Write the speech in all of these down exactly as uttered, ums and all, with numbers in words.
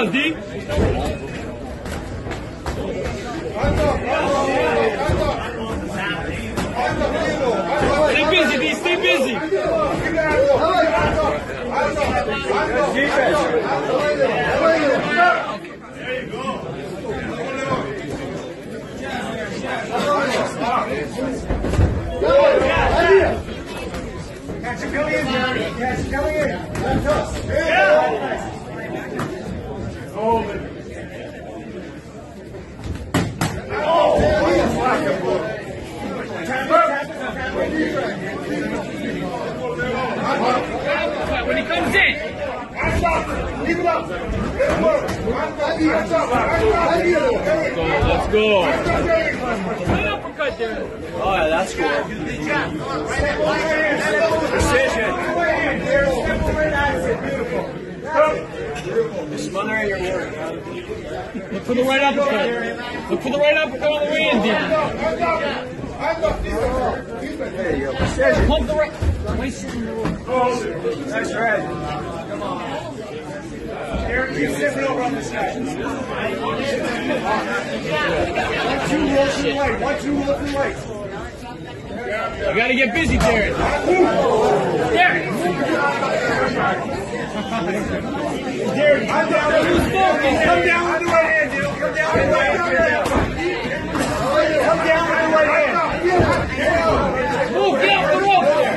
D. Stay busy, D. Stay busy. Catch it coming in, Jeremy. Catch it coming in. That's us. Yeah. Oh, man. Oh, when he comes in. Leave it up. Let's go. Good uppercut there. Oh, yeah, that's cool. Precision. Smothering your work. Look for the right uppercut. Look for the right uppercut on the way in, D. There you go. Precision. Pump the right. That's right. Eric, you're sitting over on this guy. One, two, roll from right. One, two, roll from right. You gotta get busy, Jared. Jared! Jared, I'm down. Who's focused? Come down with the right hand, dude. Come down with the right hand. Come down with the right hand. Move, get off the rope there.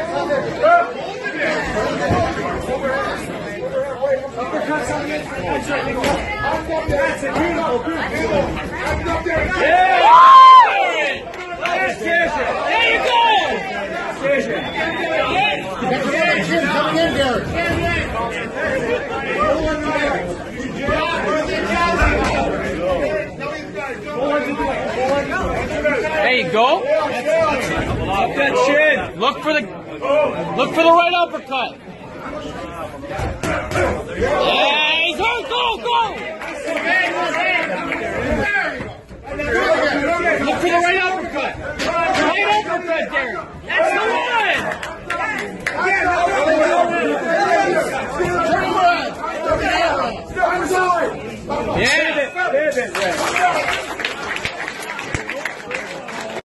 Uppercuts on the inside. That's right. That's it. Beautiful, beautiful. Yeah! There you go! Coming in, Derek. There you go. Up that chin. Look for the look for the right uppercut. Yeah, he's hurt. Go, go. Look for the right uppercut. Right uppercut, Derek. That's